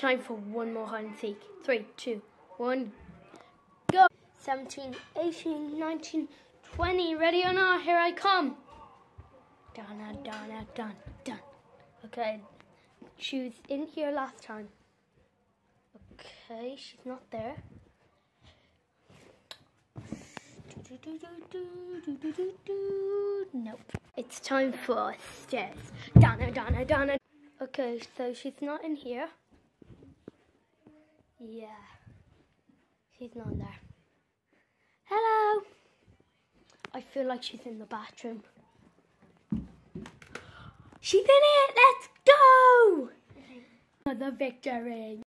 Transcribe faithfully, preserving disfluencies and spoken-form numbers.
time for one more hide and seek. Three, two, one, go. seventeen, eighteen, nineteen, twenty. Ready or not? Here I come. Donna, Donna, done, done. Okay, she was in here last time. Okay, she's not there. Nope. It's time for stairs. Donna, Donna, Donna. Okay, so she's not in here. Yeah, she's not there. Hello. I feel like she's in the bathroom. She's in it. Let's go. The victory.